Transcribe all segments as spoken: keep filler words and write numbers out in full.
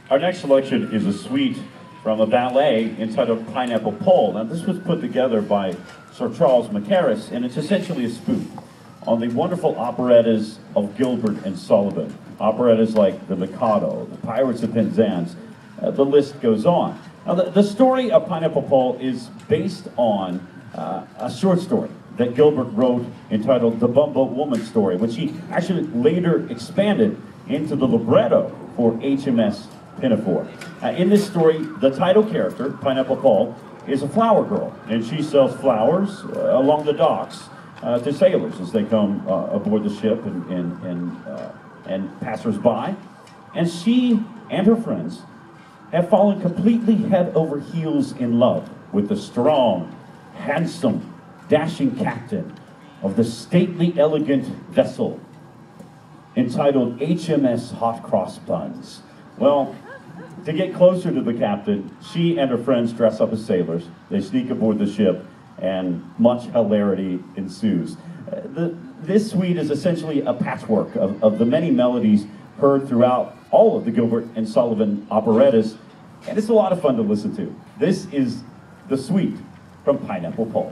Our next selection is a suite from a ballet entitled Pineapple Pole. Now, this was put together by Sir Charles Mackerras, and it's essentially a spoof on the wonderful operettas of Gilbert and Sullivan. Operettas like The Mikado, The Pirates of Penzance, uh, the list goes on. Now, the, the story of Pineapple Pole is based on uh, a short story that Gilbert wrote entitled The Bumboat Woman Story, which he actually later expanded into the libretto for H M S Pinafore. Uh, in this story, the title character, Pineapple Pole, is a flower girl, and she sells flowers uh, along the docks uh, to sailors as they come uh, aboard the ship and, and, and, uh, and passers-by. And she and her friends have fallen completely head over heels in love with the strong, handsome, dashing captain of the stately, elegant vessel entitled H M S Hot Cross Buns. Well, to get closer to the captain, she and her friends dress up as sailors. They sneak aboard the ship, and much hilarity ensues. Uh, the, this suite is essentially a patchwork of, of the many melodies heard throughout all of the Gilbert and Sullivan operettas, and it's a lot of fun to listen to. This is the suite from Pineapple Pole.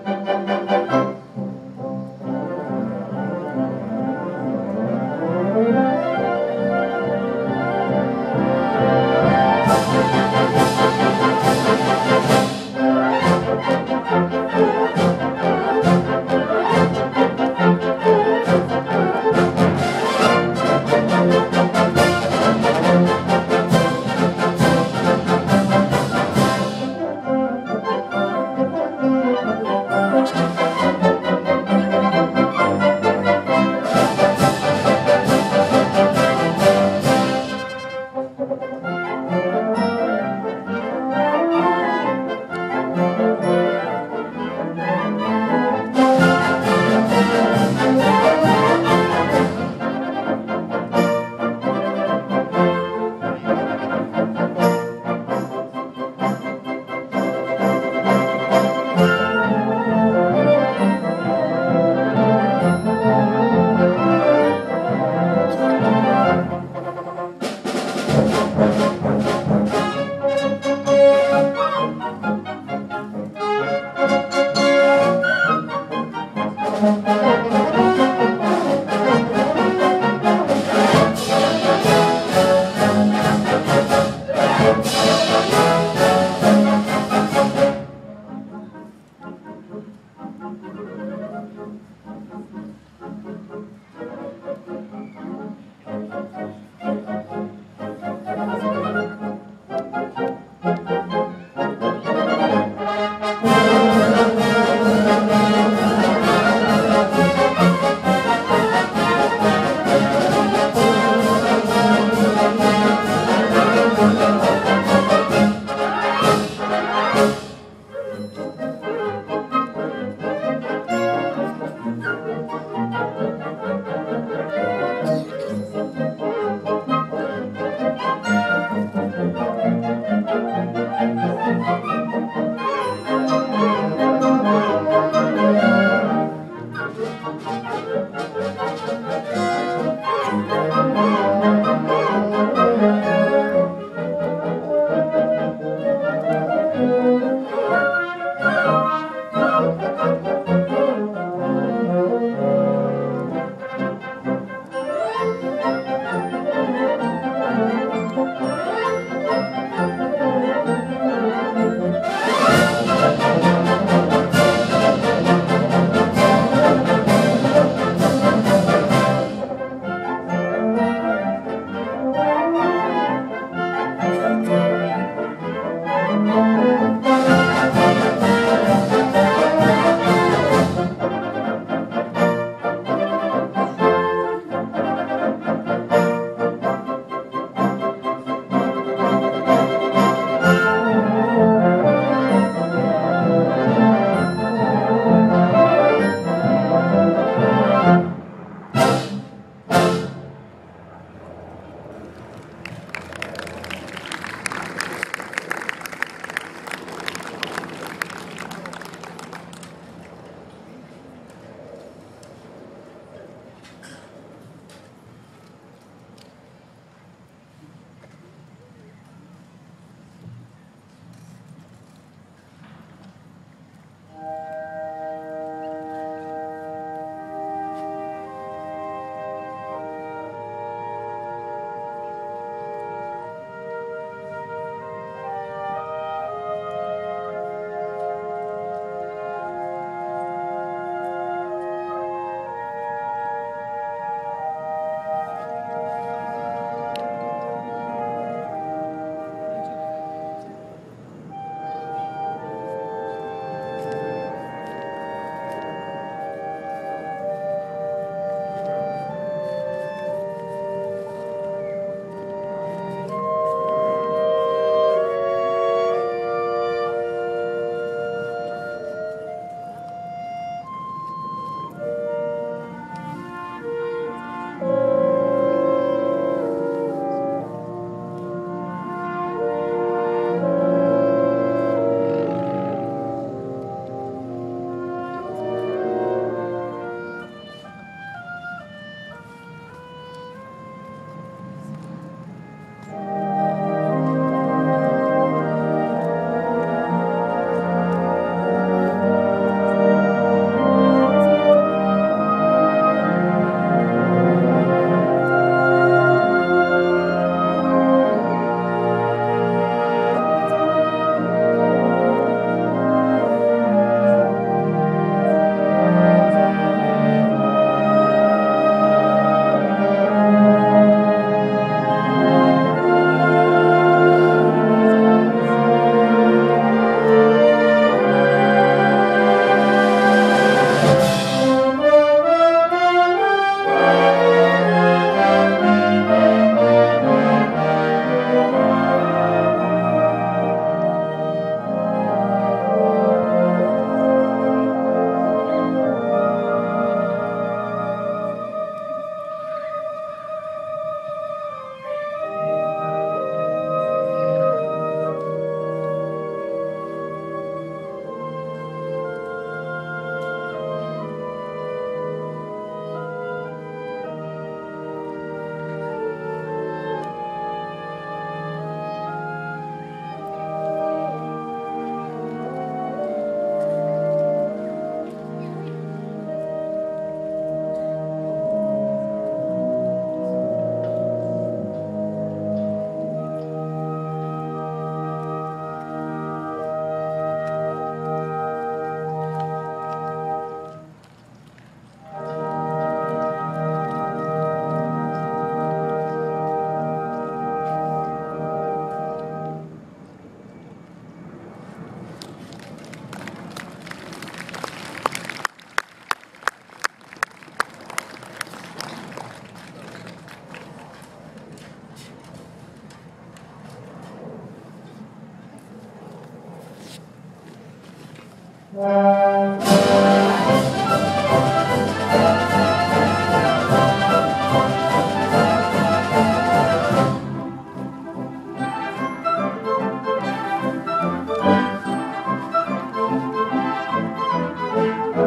Thank you.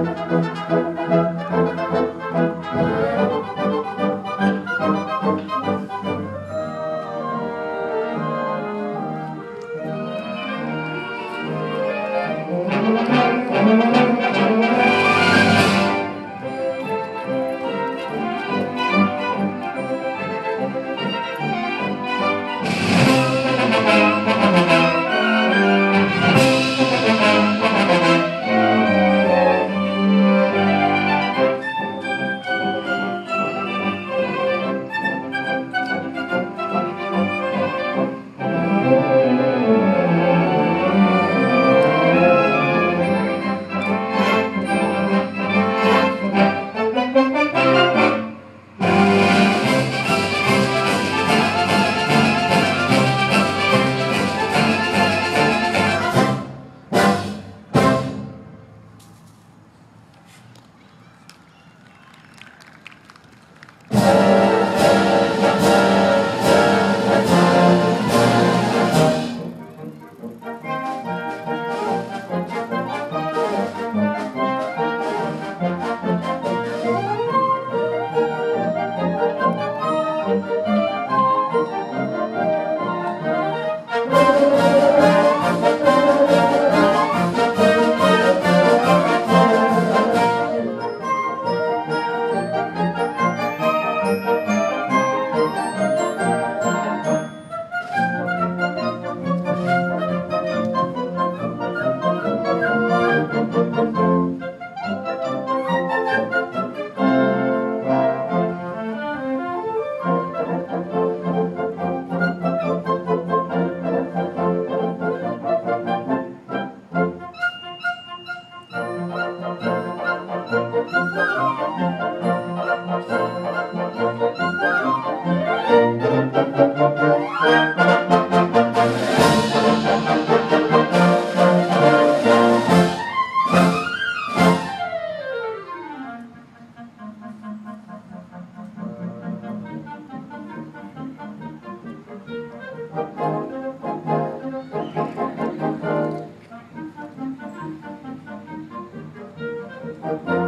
Thank you.